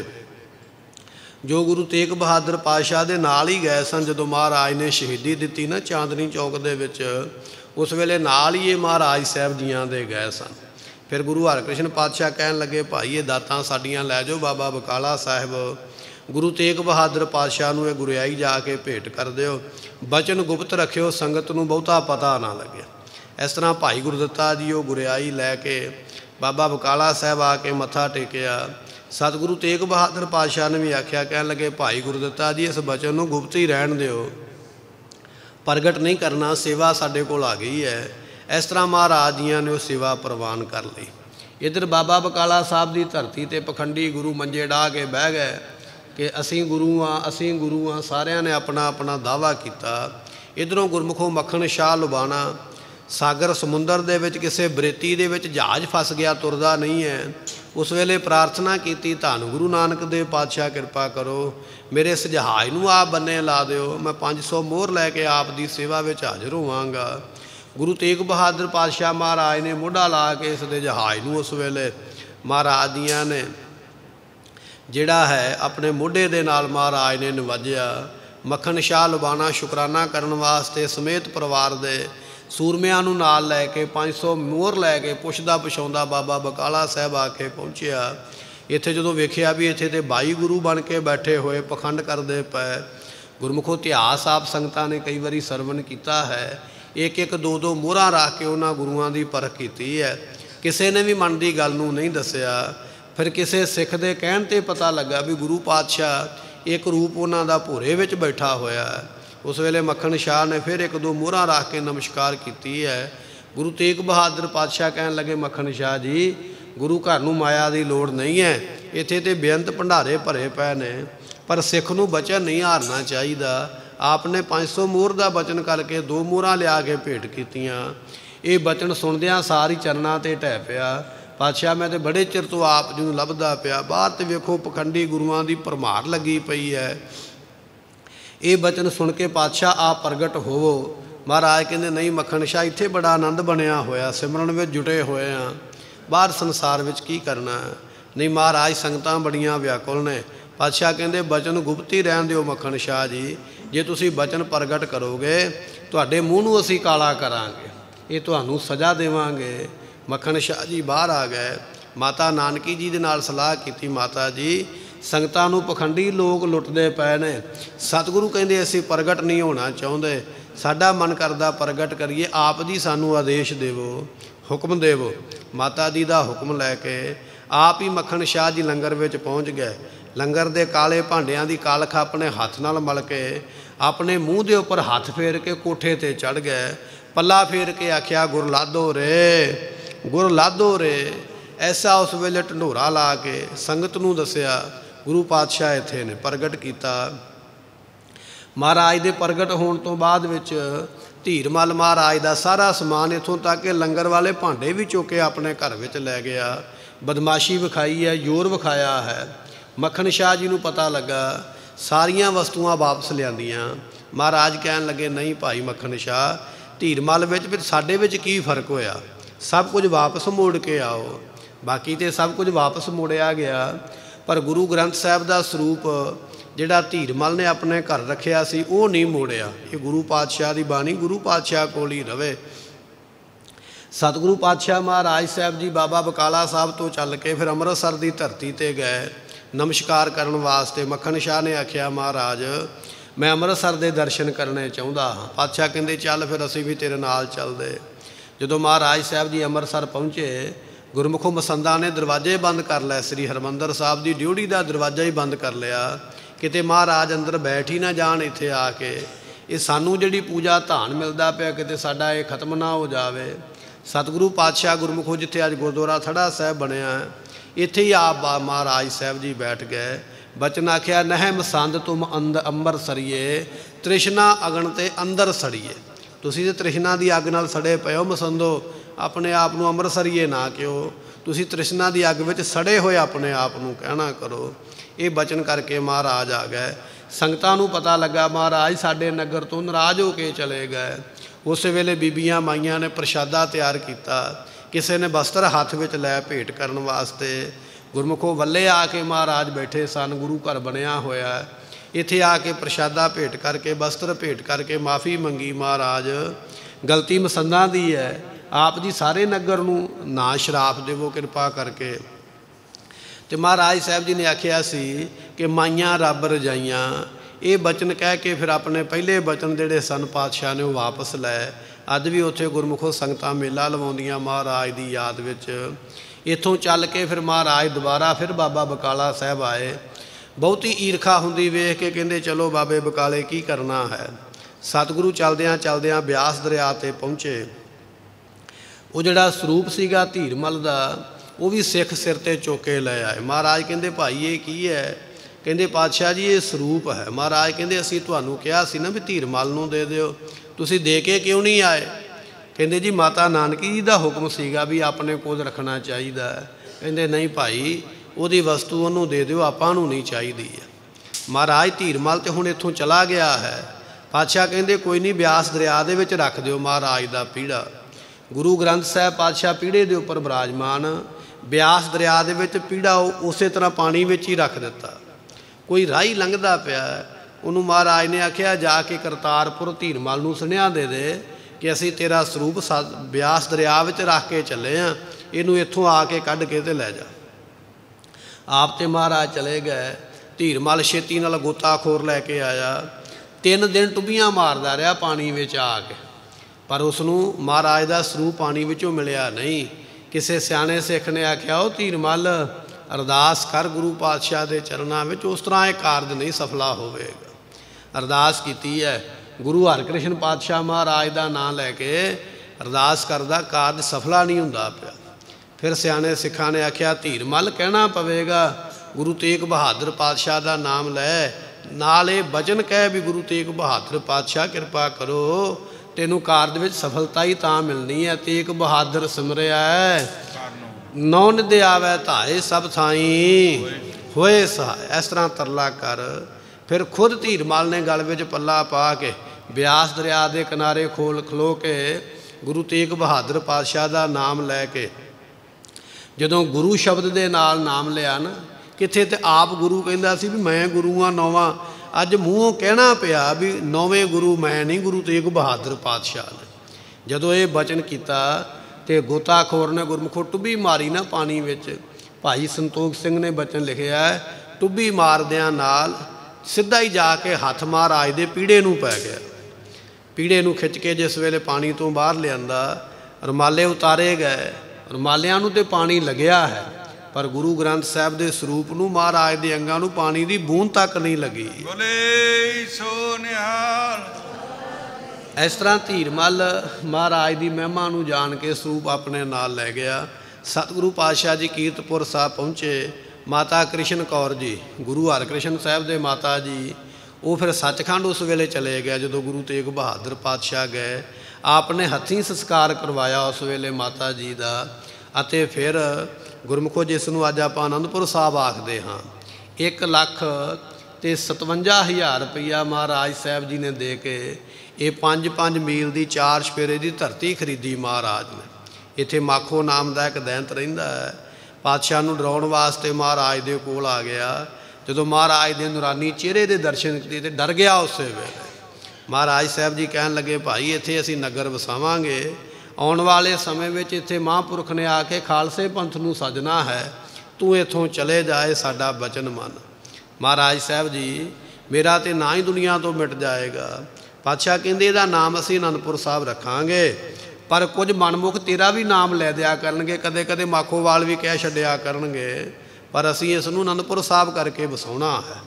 ਜੋ ਗੁਰੂ ਤੇਗ ਬਹਾਦਰ ਪਾਤਸ਼ਾਹ ਦੇ ਨਾਲ ਹੀ ਗਏ ਸਨ। ਜਦੋਂ ਮਹਾਰਾਜ ਨੇ ਸ਼ਹੀਦੀ ਦਿੱਤੀ ਨਾ ਚਾਂਦਨੀ ਚੌਕ ਦੇ ਵਿੱਚ, ਉਸ ਵੇਲੇ ਨਾਲ ਹੀ ਇਹ ਮਹਾਰਾਜ ਸਾਹਿਬ ਜੀਆਂ ਦੇ ਗਏ ਸਨ। ਫਿਰ ਗੁਰੂ ਹਰਕ੍ਰਿਸ਼ਨ ਪਾਤਸ਼ਾਹ ਕਹਿਣ ਲੱਗੇ, ਭਾਈ ਇਹ ਦਾਤਾਂ ਸਾਡੀਆਂ ਲੈ ਜਾਓ ਬਾਬਾ ਬਕਾਲਾ ਸਾਹਿਬ, ਗੁਰੂ ਤੇਗ ਬਹਾਦਰ ਪਾਤਸ਼ਾਹ ਨੂੰ ਇਹ ਗੁਰਿਆਈ ਜਾ ਕੇ ਭੇਟ ਕਰ ਦਿਓ, ਬਚਨ ਗੁਪਤ ਰੱਖਿਓ, ਸੰਗਤ ਨੂੰ ਬਹੁਤਾ ਪਤਾ ਨਾ ਲੱਗੇ। ਇਸ ਤਰ੍ਹਾਂ ਭਾਈ ਗੁਰਦਿੱਤਾ ਜੀ ਉਹ ਗੁਰਿਆਈ ਲੈ ਕੇ ਬਾਬਾ ਬਕਾਲਾ ਸਾਹਿਬ ਆ ਕੇ ਮੱਥਾ ਟੇਕਿਆ। ਸਤਿਗੁਰੂ ਤੇਗ ਬਹਾਦਰ ਪਾਤਸ਼ਾਹ ਨੇ ਵੀ ਆਖਿਆ, ਕਹਿਣ ਲੱਗੇ, ਭਾਈ ਗੁਰਦਿੱਤਾ ਜੀ ਇਸ ਬਚਨ ਨੂੰ ਗੁਪਤ ਹੀ ਰਹਿਣ ਦਿਓ, ਪ੍ਰਗਟ ਨਹੀਂ ਕਰਨਾ, ਸੇਵਾ ਸਾਡੇ ਕੋਲ ਆ ਗਈ ਹੈ। ਇਸ ਤਰ੍ਹਾਂ ਮਹਾਰਾਜ ਜੀਆਂ ਨੇ ਉਹ ਸੇਵਾ ਪ੍ਰਵਾਨ ਕਰ ਲਈ। ਇੱਧਰ ਬਾਬਾ ਬਕਾਲਾ ਸਾਹਿਬ ਦੀ ਧਰਤੀ 'ਤੇ ਪਖੰਡੀ ਗੁਰੂ ਮੰਜੇ ਡਾਹ ਕੇ ਬਹਿ ਗਏ ਕਿ ਅਸੀਂ ਗੁਰੂ ਹਾਂ, ਅਸੀਂ ਗੁਰੂ ਹਾਂ। ਸਾਰਿਆਂ ਨੇ ਆਪਣਾ ਆਪਣਾ ਦਾਅਵਾ ਕੀਤਾ। ਇੱਧਰੋਂ ਗੁਰਮੁਖੋਂ ਮੱਖਣ ਸ਼ਾਹ ਲੁਬਾਣਾ ਸਾਗਰ ਸਮੁੰਦਰ ਦੇ ਵਿੱਚ ਕਿਸੇ ਬਰੇਤੀ ਦੇ ਵਿੱਚ ਜਹਾਜ਼ ਫਸ ਗਿਆ, ਤੁਰਦਾ ਨਹੀਂ ਹੈ। ਉਸ ਵੇਲੇ ਪ੍ਰਾਰਥਨਾ ਕੀਤੀ, ਧੰਨ ਗੁਰੂ ਨਾਨਕ ਦੇਵ ਪਾਤਸ਼ਾਹ ਕਿਰਪਾ ਕਰੋ, ਮੇਰੇ ਇਸ ਜਹਾਜ਼ ਨੂੰ ਆਪ ਬੰਨੇ ਲਾ ਦਿਓ, ਮੈਂ 500 ਮੋਹਰ ਲੈ ਕੇ ਆਪ ਦੀ ਸੇਵਾ ਵਿੱਚ ਹਾਜ਼ਰ ਹੋਵਾਂਗਾ। ਗੁਰੂ ਤੇਗ ਬਹਾਦਰ ਪਾਤਸ਼ਾਹ ਮਹਾਰਾਜ ਨੇ ਮੋਢਾ ਲਾ ਕੇ ਇਸ ਦੇ ਜਹਾਜ਼ ਨੂੰ ਉਸ ਵੇਲੇ ਮਹਾਰਾਜ ਦੀਆਂ ਨੇ ਜਿਹੜਾ ਹੈ ਆਪਣੇ ਮੋਢੇ ਦੇ ਨਾਲ ਮਹਾਰਾਜ ਨੇ ਨਿਵਾਜਿਆ। ਮੱਖਣ ਸ਼ਾਹ ਲੁਬਾਣਾ ਸ਼ੁਕਰਾਨਾ ਕਰਨ ਵਾਸਤੇ ਸਮੇਤ ਪਰਿਵਾਰ ਦੇ ਸੂਰਮਿਆਂ ਨੂੰ ਨਾਲ ਲੈ ਕੇ 500 ਮੋਹਰ ਲੈ ਕੇ ਪੁੱਛਦਾ ਪਛਾਉਂਦਾ ਬਾਬਾ ਬਕਾਲਾ ਸਾਹਿਬ ਆ ਕੇ ਪਹੁੰਚਿਆ। ਇੱਥੇ ਜਦੋਂ ਵੇਖਿਆ ਵੀ ਇੱਥੇ ਤੇ 22 ਗੁਰੂ ਬਣ ਕੇ ਬੈਠੇ ਹੋਏ ਪਖੰਡ ਕਰਦੇ ਪਏ। ਗੁਰਮੁਖੋ ਇਤਿਹਾਸ ਆਪ ਸੰਗਤਾਂ ਨੇ ਕਈ ਵਾਰੀ ਸਰਵਣ ਕੀਤਾ ਹੈ। ਇੱਕ ਇੱਕ ਦੋ ਦੋ ਮੋਹਰਾਂ ਰੱਖ ਕੇ ਉਹਨਾਂ ਗੁਰੂਆਂ ਦੀ ਪਰਖ ਕੀਤੀ ਹੈ। ਕਿਸੇ ਨੇ ਵੀ ਮਨ ਦੀ ਗੱਲ ਨੂੰ ਨਹੀਂ ਦੱਸਿਆ। ਫਿਰ ਕਿਸੇ ਸਿੱਖ ਦੇ ਕਹਿਣ 'ਤੇ ਪਤਾ ਲੱਗਾ ਵੀ ਗੁਰੂ ਪਾਤਸ਼ਾਹ ਇੱਕ ਰੂਪ ਉਹਨਾਂ ਦਾ ਭੋਰੇ ਵਿੱਚ ਬੈਠਾ ਹੋਇਆ। ਉਸ ਵੇਲੇ ਮੱਖਣ ਸ਼ਾਹ ਨੇ ਫਿਰ ਇੱਕ ਦੋ ਮੋਹਰਾਂ ਰੱਖ ਕੇ ਨਮਸਕਾਰ ਕੀਤੀ ਹੈ। ਗੁਰੂ ਤੇਗ ਬਹਾਦਰ ਪਾਤਸ਼ਾਹ ਕਹਿਣ ਲੱਗੇ, ਮੱਖਣ ਸ਼ਾਹ ਜੀ, ਗੁਰੂ ਘਰ ਨੂੰ ਮਾਇਆ ਦੀ ਲੋੜ ਨਹੀਂ ਹੈ। ਇੱਥੇ ਤੇ ਬੇਅੰਤ ਭੰਡਾਰੇ ਭਰੇ ਪਏ ਨੇ, ਪਰ ਸਿੱਖ ਨੂੰ ਬਚਨ ਨਹੀਂ ਹਾਰਨਾ ਚਾਹੀਦਾ। ਆਪ ਨੇ 500 ਮੋਹਰ ਦਾ ਬਚਨ ਕਰਕੇ 2 ਮੋਹਰਾਂ ਲਿਆ ਕੇ ਭੇਟ ਕੀਤੀਆਂ। ਇਹ ਬਚਨ ਸੁਣਦਿਆਂ ਸਾਰੀ ਚਰਨਾਂ 'ਤੇ ਢਹਿ ਪਿਆ। ਪਾਤਸ਼ਾਹ, ਮੈਂ ਤਾਂ ਬੜੇ ਚਿਰ ਤੋਂ ਆਪ ਜੀ ਨੂੰ ਲੱਭਦਾ ਪਿਆ। ਬਾਹਰ ਤੇ ਵੇਖੋ ਪਖੰਡੀ ਗੁਰੂਆਂ ਦੀ ਭਰਮਾਰ ਲੱਗੀ ਪਈ ਹੈ। ਇਹ ਬਚਨ ਸੁਣ ਕੇ ਪਾਤਸ਼ਾਹ ਆਪ ਪ੍ਰਗਟ ਹੋਵੋ। ਮਹਾਰਾਜ ਕਹਿੰਦੇ, ਨਹੀਂ ਮੱਖਣ ਸ਼ਾਹ, ਇੱਥੇ ਬੜਾ ਆਨੰਦ ਬਣਿਆ ਹੋਇਆ, ਸਿਮਰਨ ਵਿੱਚ ਜੁਟੇ ਹੋਏ ਹਾਂ, ਬਾਹਰ ਸੰਸਾਰ ਵਿੱਚ ਕੀ ਕਰਨਾ। ਨਹੀਂ ਮਹਾਰਾਜ, ਸੰਗਤਾਂ ਬੜੀਆਂ ਵਿਆਕੁਲ ਨੇ। ਪਾਤਸ਼ਾਹ ਕਹਿੰਦੇ, ਬਚਨ ਗੁਪਤ ਹੀ ਰਹਿਣ ਦਿਓ ਮੱਖਣ ਸ਼ਾਹ ਜੀ। ਜੇ ਤੁਸੀਂ ਬਚਨ ਪ੍ਰਗਟ ਕਰੋਗੇ ਤੁਹਾਡੇ ਮੂੰਹ ਨੂੰ ਅਸੀਂ ਕਾਲਾ ਕਰਾਂਗੇ, ਇਹ ਤੁਹਾਨੂੰ ਸਜ਼ਾ ਦੇਵਾਂਗੇ। ਮੱਖਣ ਸ਼ਾਹ ਜੀ ਬਾਹਰ ਆ ਗਏ। ਮਾਤਾ ਨਾਨਕੀ ਜੀ ਦੇ ਨਾਲ ਸਲਾਹ ਕੀਤੀ, ਮਾਤਾ ਜੀ, ਸੰਗਤਾਂ ਨੂੰ ਪਖੰਡੀ ਲੋਕ ਲੁੱਟਦੇ ਪਏ ਨੇ। ਸਤਿਗੁਰੂ ਕਹਿੰਦੇ ਅਸੀਂ ਪ੍ਰਗਟ ਨਹੀਂ ਹੋਣਾ ਚਾਹੁੰਦੇ, ਸਾਡਾ ਮਨ ਕਰਦਾ ਪ੍ਰਗਟ ਕਰੀਏ। ਆਪ ਜੀ ਸਾਨੂੰ ਆਦੇਸ਼ ਦੇਵੋ, ਹੁਕਮ ਦੇਵੋ। ਮਾਤਾ ਜੀ ਦਾ ਹੁਕਮ ਲੈ ਕੇ ਆਪ ਹੀ ਮੱਖਣ ਸ਼ਾਹ ਜੀ ਲੰਗਰ ਵਿੱਚ ਪਹੁੰਚ ਗਏ। ਲੰਗਰ ਦੇ ਕਾਲੇ ਭਾਂਡਿਆਂ ਦੀ ਕਾਲਖ ਆਪਣੇ ਹੱਥ ਨਾਲ ਮਲ ਕੇ ਆਪਣੇ ਮੂੰਹ ਦੇ ਉੱਪਰ ਹੱਥ ਫੇਰ ਕੇ ਕੋਠੇ 'ਤੇ ਚੜ੍ਹ ਗਏ। ਪੱਲਾ ਫੇਰ ਕੇ ਆਖਿਆ, ਗੁਰ ਲਾਧੋ ਰੇ, ਗੁਰ ਲਾਧੋ ਰੇ। ਐਸਾ ਉਸ ਵੇਲੇ ਢੰਡੋਰਾ ਲਾ ਕੇ ਸੰਗਤ ਨੂੰ ਦੱਸਿਆ, ਗੁਰੂ ਪਾਤਸ਼ਾਹ ਇੱਥੇ ਨੇ, ਪ੍ਰਗਟ ਕੀਤਾ। ਮਹਾਰਾਜ ਦੇ ਪ੍ਰਗਟ ਹੋਣ ਤੋਂ ਬਾਅਦ ਵਿੱਚ ਧੀਰਮਲ ਮਹਾਰਾਜ ਦਾ ਸਾਰਾ ਸਮਾਨ, ਇੱਥੋਂ ਤੱਕ ਕਿ ਲੰਗਰ ਵਾਲੇ ਭਾਂਡੇ ਵੀ ਚੁੱਕ ਕੇ ਆਪਣੇ ਘਰ ਵਿੱਚ ਲੈ ਗਿਆ। ਬਦਮਾਸ਼ੀ ਵਿਖਾਈ ਹੈ, ਜ਼ੋਰ ਵਿਖਾਇਆ ਹੈ। ਮੱਖਣ ਸ਼ਾਹ ਜੀ ਨੂੰ ਪਤਾ ਲੱਗਾ, ਸਾਰੀਆਂ ਵਸਤੂਆਂ ਵਾਪਸ ਲਿਆਂਦੀਆਂ। ਮਹਾਰਾਜ ਕਹਿਣ ਲੱਗੇ, ਨਹੀਂ ਭਾਈ ਮੱਖਣ ਸ਼ਾਹ, ਧੀਰਮਲ ਵਿੱਚ ਸਾਡੇ ਵਿੱਚ ਕੀ ਫਰਕ ਹੋਇਆ? ਸਭ ਕੁਝ ਵਾਪਸ ਮੋੜ ਕੇ ਆਓ। ਬਾਕੀ ਤੇ ਸਭ ਕੁਝ ਵਾਪਸ ਮੋੜਿਆ ਗਿਆ, ਪਰ ਗੁਰੂ ਗ੍ਰੰਥ ਸਾਹਿਬ ਦਾ ਸਰੂਪ ਜਿਹੜਾ ਧੀਰਮਲ ਨੇ ਆਪਣੇ ਘਰ ਰੱਖਿਆ ਸੀ ਉਹ ਨਹੀਂ ਮੋੜਿਆ। ਇਹ ਗੁਰੂ ਪਾਤਸ਼ਾਹ ਦੀ ਬਾਣੀ ਗੁਰੂ ਪਾਤਸ਼ਾਹ ਕੋਲ ਹੀ ਰਵੇ। ਸਤਿਗੁਰੂ ਪਾਤਸ਼ਾਹ ਮਹਾਰਾਜ ਸਾਹਿਬ ਜੀ ਬਾਬਾ ਬਕਾਲਾ ਸਾਹਿਬ ਤੋਂ ਚੱਲ ਕੇ ਫਿਰ ਅੰਮ੍ਰਿਤਸਰ ਦੀ ਧਰਤੀ 'ਤੇ ਗਏ ਨਮਸਕਾਰ ਕਰਨ ਵਾਸਤੇ। ਮੱਖਣ ਸ਼ਾਹ ਨੇ ਆਖਿਆ, ਮਹਾਰਾਜ, ਮੈਂ ਅੰਮ੍ਰਿਤਸਰ ਦੇ ਦਰਸ਼ਨ ਕਰਨੇ ਚਾਹੁੰਦਾ ਹਾਂ। ਪਾਤਸ਼ਾਹ ਕਹਿੰਦੇ, ਚੱਲ ਫਿਰ ਅਸੀਂ ਵੀ ਤੇਰੇ ਨਾਲ ਚੱਲਦੇ। ਜਦੋਂ ਮਹਾਰਾਜ ਸਾਹਿਬ ਜੀ ਅੰਮ੍ਰਿਤਸਰ ਪਹੁੰਚੇ, ਗੁਰਮੁਖੋ ਮਸੰਦਾਂ ਨੇ ਦਰਵਾਜ਼ੇ ਬੰਦ ਕਰ ਲਏ। ਸ੍ਰੀ ਹਰਿਮੰਦਰ ਸਾਹਿਬ ਦੀ ਡਿਊਟੀ ਦਾ ਦਰਵਾਜ਼ਾ ਹੀ ਬੰਦ ਕਰ ਲਿਆ, ਕਿਤੇ ਮਹਾਰਾਜ ਅੰਦਰ ਬੈਠ ਹੀ ਨਾ ਜਾਣ। ਇੱਥੇ ਆ ਕੇ ਇਹ ਸਾਨੂੰ ਜਿਹੜੀ ਪੂਜਾ ਧਾਨ ਮਿਲਦਾ ਪਿਆ, ਕਿਤੇ ਸਾਡਾ ਇਹ ਖਤਮ ਨਾ ਹੋ ਜਾਵੇ। ਸਤਿਗੁਰੂ ਪਾਤਸ਼ਾਹ ਗੁਰਮੁਖੋ ਜਿੱਥੇ ਅੱਜ ਗੁਰਦੁਆਰਾ ਥੜਾ ਸਾਹਿਬ ਬਣਿਆ, ਇੱਥੇ ਹੀ ਆਪ ਮਹਾਰਾਜ ਸਾਹਿਬ ਜੀ ਬੈਠ ਗਏ। ਬਚਨ ਆਖਿਆ, ਨਹਿ ਮਸੰਦ ਤੁਮ ਅੰਬਰ ਸਰੀਏ, ਤ੍ਰਿਸ਼ਨਾ ਅਗਨ ਤੇ ਅੰਦਰ ਸੜੀਏ। ਤੁਸੀਂ ਤੇ ਤ੍ਰਿਸ਼ਨਾ ਦੀ ਅੱਗ ਨਾਲ ਸੜੇ ਪਏ ਹੋ ਮਸੰਦੋ, ਆਪਣੇ ਆਪ ਨੂੰ ਅੰਮ੍ਰਿਤਸਰੀਏ ਨਾ ਕਿਉ। ਤੁਸੀਂ ਤ੍ਰਿਸ਼ਨਾ ਦੀ ਅੱਗ ਵਿੱਚ ਸੜੇ ਹੋਏ ਆਪਣੇ ਆਪ ਨੂੰ ਕਹਿਣਾ ਕਰੋ। ਇਹ ਬਚਨ ਕਰਕੇ ਮਹਾਰਾਜ ਆ ਗਏ। ਸੰਗਤਾਂ ਨੂੰ ਪਤਾ ਲੱਗਾ ਮਹਾਰਾਜ ਸਾਡੇ ਨਗਰ ਤੋਂ ਨਾਰਾਜ਼ ਹੋ ਕੇ ਚਲੇ ਗਏ। ਉਸ ਵੇਲੇ ਬੀਬੀਆਂ ਮਾਈਆਂ ਨੇ ਪ੍ਰਸ਼ਾਦਾ ਤਿਆਰ ਕੀਤਾ, ਕਿਸੇ ਨੇ ਬਸਤਰ ਹੱਥ ਵਿੱਚ ਲੈ ਭੇਟ ਕਰਨ ਵਾਸਤੇ। ਗੁਰਮੁਖੋ ਵੱਲੇ ਆ ਕੇ ਮਹਾਰਾਜ ਬੈਠੇ ਸਨ, ਗੁਰੂ ਘਰ ਬਣਿਆ ਹੋਇਆ। ਇੱਥੇ ਆ ਕੇ ਪ੍ਰਸ਼ਾਦਾ ਭੇਟ ਕਰਕੇ, ਬਸਤਰ ਭੇਟ ਕਰਕੇ ਮਾफ़ੀ ਮੰਗੀ। ਮਹਾਰਾਜ, ਗਲਤੀ ਮਸੰਦਾਂ ਦੀ ਹੈ, ਆਪ ਜੀ ਸਾਰੇ ਨਗਰ ਨੂੰ ਨਾ ਸ਼ਰਾਪ ਦੇਵੋ ਕਿਰਪਾ ਕਰਕੇ। ਅਤੇ ਮਹਾਰਾਜ ਸਾਹਿਬ ਜੀ ਨੇ ਆਖਿਆ ਸੀ ਕਿ ਮਾਈਆਂ ਰੱਬ ਰਜਾਈਆਂ। ਇਹ ਬਚਨ ਕਹਿ ਕੇ ਫਿਰ ਆਪਣੇ ਪਹਿਲੇ ਬਚਨ ਜਿਹੜੇ ਸਨ ਪਾਤਸ਼ਾਹ ਨੇ ਉਹ ਵਾਪਸ ਲੈ। ਅੱਜ ਵੀ ਉੱਥੇ ਗੁਰਮੁਖੋ ਸੰਗਤਾਂ ਮੇਲਾ ਲਵਾਉਂਦੀਆਂ ਮਹਾਰਾਜ ਦੀ ਯਾਦ ਵਿੱਚ। ਇੱਥੋਂ ਚੱਲ ਕੇ ਫਿਰ ਮਹਾਰਾਜ ਦੁਬਾਰਾ ਫਿਰ ਬਾਬਾ ਬਕਾਲਾ ਸਾਹਿਬ ਆਏ। ਬਹੁਤੀ ਈਰਖਾ ਹੁੰਦੀ ਵੇਖ ਕੇ ਕਹਿੰਦੇ, ਚਲੋ ਬਾਬੇ ਬਕਾਲੇ ਕੀ ਕਰਨਾ ਹੈ। ਸਤਿਗੁਰੂ ਚਲਦਿਆਂ ਚਲਦਿਆਂ ਬਿਆਸ ਦਰਿਆ 'ਤੇ ਪਹੁੰਚੇ। ਉਹ ਜਿਹੜਾ ਸਰੂਪ ਸੀਗਾ ਧੀਰਮਲ ਦਾ, ਉਹ ਵੀ ਸਿੱਖ ਸਿਰ 'ਤੇ ਚੁੱਕ ਕੇ ਲੈ ਆਏ। ਮਹਾਰਾਜ ਕਹਿੰਦੇ, ਭਾਈ ਇਹ ਕੀ ਹੈ? ਕਹਿੰਦੇ, ਪਾਤਸ਼ਾਹ ਜੀ ਇਹ ਸਰੂਪ ਹੈ। ਮਹਾਰਾਜ ਕਹਿੰਦੇ, ਅਸੀਂ ਤੁਹਾਨੂੰ ਕਿਹਾ ਸੀ ਨਾ ਵੀ ਧੀਰਮਲ ਨੂੰ ਦੇ ਦਿਓ, ਤੁਸੀਂ ਦੇ ਕੇ ਕਿਉਂ ਨਹੀਂ ਆਏ? ਕਹਿੰਦੇ, ਜੀ ਮਾਤਾ ਨਾਨਕੀ ਜੀ ਦਾ ਹੁਕਮ ਸੀਗਾ ਵੀ ਆਪਣੇ ਕੋਲ ਰੱਖਣਾ ਚਾਹੀਦਾ। ਕਹਿੰਦੇ, ਨਹੀਂ ਭਾਈ, ਉਹਦੀ ਵਸਤੂ ਉਹਨੂੰ ਦੇ ਦਿਓ, ਆਪਾਂ ਨੂੰ ਨਹੀਂ ਚਾਹੀਦੀ ਹੈ। ਮਹਾਰਾਜ ਧੀਰਮਲ ਤੇ ਹੁਣ ਇੱਥੋਂ ਚਲਾ ਗਿਆ ਹੈ। ਪਾਤਸ਼ਾਹ ਕਹਿੰਦੇ, ਕੋਈ ਨਹੀਂ, ਬਿਆਸ ਦਰਿਆ ਦੇ ਵਿੱਚ ਰੱਖ ਦਿਓ ਮਹਾਰਾਜ ਦਾ ਪੀੜਾ। ਗੁਰੂ ਗ੍ਰੰਥ ਸਾਹਿਬ ਪਾਤਸ਼ਾਹ ਪੀੜੇ ਦੇ ਉੱਪਰ ਬਿਰਾਜਮਾਨ, ਬਿਆਸ ਦਰਿਆ ਦੇ ਵਿੱਚ ਪੀੜਾ ਉਸੇ ਤਰ੍ਹਾਂ ਪਾਣੀ ਵਿੱਚ ਹੀ ਰੱਖ ਦਿੱਤਾ। ਕੋਈ ਰਾਹੀ ਲੰਘਦਾ ਪਿਆ, ਉਹਨੂੰ ਮਹਾਰਾਜ ਨੇ ਆਖਿਆ, ਜਾ ਕੇ ਕਰਤਾਰਪੁਰ ਧੀਰਮਲ ਨੂੰ ਸੁਨੇਹਾ ਦੇ ਦੇ ਕਿ ਅਸੀਂ ਤੇਰਾ ਸਰੂਪ ਬਿਆਸ ਦਰਿਆ ਵਿੱਚ ਰੱਖ ਕੇ ਚੱਲੇ ਹਾਂ, ਇਹਨੂੰ ਇੱਥੋਂ ਆ ਕੇ ਕੱਢ ਕੇ ਤੇ ਲੈ ਜਾ। ਆਪ ਤੇ ਮਹਾਰਾਜ ਚਲੇ ਗਏ। ਧੀਰਮਲ ਛੇਤੀ ਨਾਲ ਗੋਤਾਖੋਰ ਲੈ ਕੇ ਆਇਆ। 3 ਦਿਨ ਟੁੱਬੀਆਂ ਮਾਰਦਾ ਰਿਹਾ ਪਾਣੀ ਵਿੱਚ ਆ ਕੇ, ਪਰ ਉਸ ਨੂੰ ਮਹਾਰਾਜ ਦਾ ਸਰੂਪ ਪਾਣੀ ਵਿੱਚੋਂ ਮਿਲਿਆ ਨਹੀਂ। ਕਿਸੇ ਸਿਆਣੇ ਸਿੱਖ ਨੇ ਆਖਿਆ, ਉਹ ਧੀਰਮਲ ਅਰਦਾਸ ਕਰ ਗੁਰੂ ਪਾਤਸ਼ਾਹ ਦੇ ਚਰਨਾਂ ਵਿੱਚ, ਉਸ ਤਰ੍ਹਾਂ ਇਹ ਕਾਰਜ ਨਹੀਂ ਸਫਲਾ ਹੋਵੇਗਾ। ਅਰਦਾਸ ਕੀਤੀ ਹੈ, ਗੁਰੂ ਹਰਿਕ੍ਰਿਸ਼ਨ ਪਾਤਸ਼ਾਹ ਮਹਾਰਾਜ ਦਾ ਨਾਂ ਲੈ ਕੇ ਅਰਦਾਸ ਕਰਦਾ, ਕਾਰਜ ਸਫਲਾ ਨਹੀਂ ਹੁੰਦਾ ਪਿਆ। ਫਿਰ ਸਿਆਣੇ ਸਿੱਖਾਂ ਨੇ ਆਖਿਆ, ਧੀਰਮਲ ਕਹਿਣਾ ਪਵੇਗਾ ਗੁਰੂ ਤੇਗ ਬਹਾਦਰ ਪਾਤਸ਼ਾਹ ਦਾ ਨਾਮ ਲੈ, ਨਾਲ ਇਹ ਬਚਨ ਕਹਿ ਵੀ ਗੁਰੂ ਤੇਗ ਬਹਾਦਰ ਪਾਤਸ਼ਾਹ ਕਿਰਪਾ ਕਰੋ, ਤੈਨੂੰ ਕਾਰਜ ਵਿੱਚ ਸਫਲਤਾ ਹੀ ਤਾਂ ਮਿਲਣੀ ਹੈ। ਤੇਗ ਬਹਾਦਰ ਸਿਮਰਿਆ ਨੌ ਨਿਧਿ ਆਵੈ ਧਾਏ ਸਭ ਥਾਈ ਹੋਏ ਸਹਾਇ। ਇਸ ਤਰ੍ਹਾਂ ਤਰਲਾ ਕਰ। ਫਿਰ ਖੁਦ ਧੀਰਮਲ ਨੇ ਗਲ ਵਿੱਚ ਪੱਲਾ ਪਾ ਕੇ ਬਿਆਸ ਦਰਿਆ ਦੇ ਕਿਨਾਰੇ ਖਲੋ ਕੇ ਗੁਰੂ ਤੇਗ ਬਹਾਦਰ ਪਾਤਸ਼ਾਹ ਦਾ ਨਾਮ ਲੈ ਕੇ ਜਦੋਂ ਗੁਰੂ ਸ਼ਬਦ ਦੇ ਨਾਲ ਨਾਮ ਲਿਆ ਨਾ, ਕਿੱਥੇ ਤੇ ਆਪ ਗੁਰੂ ਕਹਿੰਦਾ ਸੀ ਵੀ ਮੈਂ ਗੁਰੂ ਹਾਂ ਨੌਵਾਂ, ਅੱਜ ਮੂੰਹੋਂ ਕਹਿਣਾ ਪਿਆ ਵੀ 9ਵੇਂ ਗੁਰੂ ਮੈਂ ਨਹੀਂ, ਗੁਰੂ ਤੇਗ ਬਹਾਦਰ ਪਾਤਸ਼ਾਹ ਨੇ। ਜਦੋਂ ਇਹ ਬਚਨ ਕੀਤਾ ਤੇ ਗੋਤਾਖੋਰ ਨੇ ਗੁਰਮੁਖੋ ਟੁੱਬੀ ਮਾਰੀ ਨਾ ਪਾਣੀ ਵਿੱਚ। ਭਾਈ ਸੰਤੋਖ ਸਿੰਘ ਨੇ ਬਚਨ ਲਿਖਿਆ, ਟੁੱਬੀ ਮਾਰਦਿਆਂ ਨਾਲ ਸਿੱਧਾ ਹੀ ਜਾ ਕੇ ਹੱਥ ਮਹਾਰਾਜ ਦੇ ਪੀੜੇ ਨੂੰ ਪੈ ਗਿਆ। ਪੀੜੇ ਨੂੰ ਖਿੱਚ ਕੇ ਜਿਸ ਵੇਲੇ ਪਾਣੀ ਤੋਂ ਬਾਹਰ ਲਿਆਂਦਾ, ਰੁਮਾਲੇ ਉਤਾਰੇ ਗਏ। ਰੁਮਾਲਿਆਂ ਨੂੰ ਤੇ ਪਾਣੀ ਲੱਗਿਆ ਹੈ, ਪਰ ਗੁਰੂ ਗ੍ਰੰਥ ਸਾਹਿਬ ਦੇ ਸਰੂਪ ਨੂੰ, ਮਹਾਰਾਜ ਦੇ ਅੰਗਾਂ ਨੂੰ ਪਾਣੀ ਦੀ ਬੂੰਦ ਤੱਕ ਨਹੀਂ ਲੱਗੀ। ਬੋਲੇ ਸੋ ਨਿਹਾਲ। ਇਸ ਤਰ੍ਹਾਂ ਧੀਰਮਲ ਮਹਾਰਾਜ ਦੀ ਮਹਿਮਾ ਨੂੰ ਜਾਣ ਕੇ ਸਰੂਪ ਆਪਣੇ ਨਾਲ ਲੈ ਗਿਆ। ਸਤਿਗੁਰੂ ਪਾਤਸ਼ਾਹ ਜੀ ਕੀਰਤਪੁਰ ਸਾਹਿਬ ਪਹੁੰਚੇ। ਮਾਤਾ ਕ੍ਰਿਸ਼ਨ ਕੌਰ ਜੀ, ਗੁਰੂ ਹਰਿਕ੍ਰਿਸ਼ਨ ਸਾਹਿਬ ਦੇ ਮਾਤਾ ਜੀ, ਉਹ ਫਿਰ ਸੱਚਖੰਡ ਉਸ ਵੇਲੇ ਚਲੇ ਗਏ ਜਦੋਂ ਗੁਰੂ ਤੇਗ ਬਹਾਦਰ ਪਾਤਸ਼ਾਹ ਗਏ। ਆਪ ਨੇ ਹੱਥੀਂ ਸੰਸਕਾਰ ਕਰਵਾਇਆ ਉਸ ਵੇਲੇ ਮਾਤਾ ਜੀ ਦਾ। ਅਤੇ ਫਿਰ ਗੁਰਮੁਖੋ ਜਿਸ ਨੂੰ ਅੱਜ ਆਪਾਂ ਅਨੰਦਪੁਰ ਸਾਹਿਬ ਆਖਦੇ ਹਾਂ, 1,57,000 ਰੁਪਈਆ ਮਹਾਰਾਜ ਸਾਹਿਬ ਜੀ ਨੇ ਦੇ ਕੇ ਇਹ 5-5 ਮੀਲ ਦੀ 4 ਛਪੇਰੇ ਦੀ ਧਰਤੀ ਖਰੀਦੀ ਮਹਾਰਾਜ ਨੇ। ਇੱਥੇ ਮਾਖੋ ਨਾਮ ਦਾ ਇੱਕ ਦੈਂਤ ਰਹਿੰਦਾ ਹੈ। ਪਾਤਸ਼ਾਹ ਨੂੰ ਡਰਾਉਣ ਵਾਸਤੇ ਮਹਾਰਾਜ ਦੇ ਕੋਲ ਆ ਗਿਆ। ਜਦੋਂ ਮਹਾਰਾਜ ਦੇ ਨੂਰਾਨੀ ਚਿਹਰੇ ਦੇ ਦਰਸ਼ਨ ਕੀਤੇ ਤੇ ਡਰ ਗਿਆ। ਉਸੇ ਵੇਲੇ ਮਹਾਰਾਜ ਸਾਹਿਬ ਜੀ ਕਹਿਣ ਲੱਗੇ, ਭਾਈ ਇੱਥੇ ਅਸੀਂ ਨਗਰ ਵਸਾਵਾਂਗੇ, ਆਉਣ ਵਾਲੇ ਸਮੇਂ ਵਿੱਚ ਇੱਥੇ ਮਹਾਂਪੁਰਖ ਨੇ ਆ ਕੇ ਖਾਲਸੇ ਪੰਥ ਨੂੰ ਸੱਜਣਾ ਹੈ, ਤੂੰ ਇੱਥੋਂ ਚਲੇ ਜਾਏ, ਸਾਡਾ ਬਚਨ ਮੰਨ। ਮਹਾਰਾਜ ਸਾਹਿਬ ਜੀ, ਮੇਰਾ ਤੇ ਨਾ ਹੀ ਦੁਨੀਆ ਤੋਂ ਮਿਟ ਜਾਏਗਾ। ਪਾਤਸ਼ਾਹ ਕਹਿੰਦੇ, ਇਹਦਾ ਨਾਮ ਅਸੀਂ ਅਨੰਦਪੁਰ ਸਾਹਿਬ ਰੱਖਾਂਗੇ, ਪਰ ਕੁਝ ਮਨਮੁਖ ਤੇਰਾ ਵੀ ਨਾਮ ਲੈ ਦਿਆ ਕਰਨਗੇ, ਕਦੇ ਕਦੇ ਮਾਖੋਵਾਲ ਵੀ ਕਹਿ ਛੱਡਿਆ ਕਰਨਗੇ, ਪਰ ਅਸੀਂ ਇਸ ਨੂੰ ਅਨੰਦਪੁਰ ਸਾਹਿਬ ਕਰਕੇ ਵਸਾਉਣਾ ਹੈ।